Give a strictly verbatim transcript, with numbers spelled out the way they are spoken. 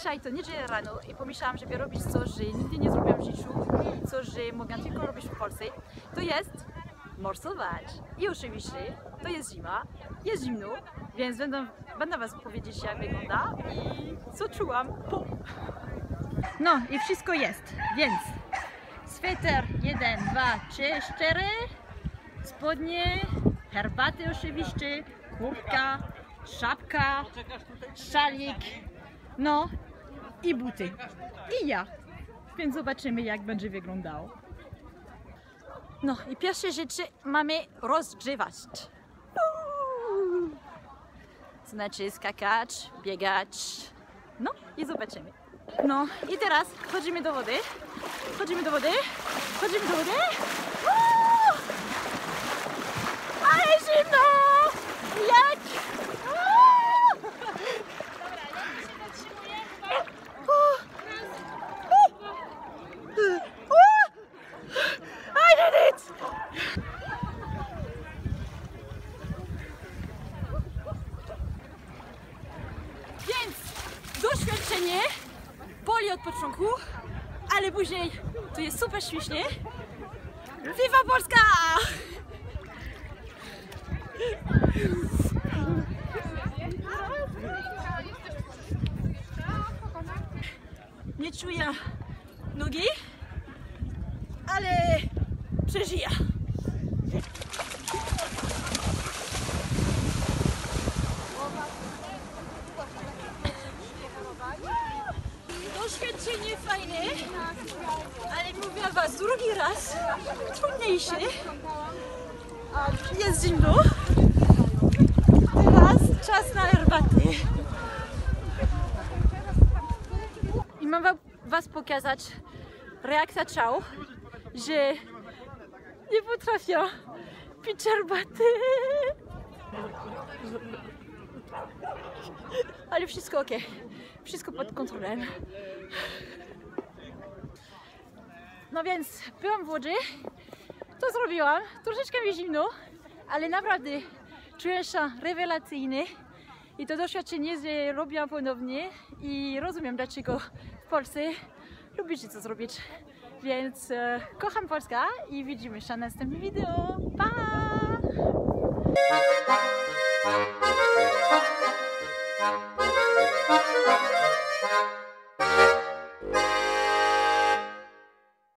dzisiaj to niedziela rano i pomyślałam, żeby robić coś, że nigdy nie zrobiłam w życiu, coś, że mogę tylko robić w Polsce. To jest morsować. I oczywiście to jest zima, jest zimno, więc będę, będę was powiedzieć, jak wygląda i co czułam po. No i wszystko jest, więc sweter jeden, dwa, trzy, cztery, spodnie, herbaty oczywiście, kurtka, szapka, szalik, no i buty. I ja. Więc zobaczymy, jak będzie wyglądało. No i pierwsze rzeczy mamy rozgrzewać. Znaczy skakać, biegać. No i zobaczymy. No i teraz wchodzimy do wody. Wchodzimy do wody. Wchodzimy do wody. Uuu! Ale zimno! Jak? Uuu! Dobra, jak się zatrzymuje? I did it! Więc doświadczenie boli od początku, ale później to jest super śmiesznie. Viva Polska! Nie czuję nogi, ale przeżyję. Doświadczenie fajne, ale mówię was drugi raz, trudniejsze. Jest zimno. Teraz czas na herbatę. I mam was pokazać reakcję ciał, że nie potrafię pić herbaty. Ale wszystko ok, wszystko pod kontrolą. No więc byłam w wodzie, to zrobiłam, troszeczkę mi zimno, ale naprawdę czuję się rewelacyjnie i to doświadczenie, że robiłam ponownie i rozumiem, dlaczego w Polsce lubicie to zrobić. Więc e, kocham Polskę i widzimy się w następnym wideo. Pa!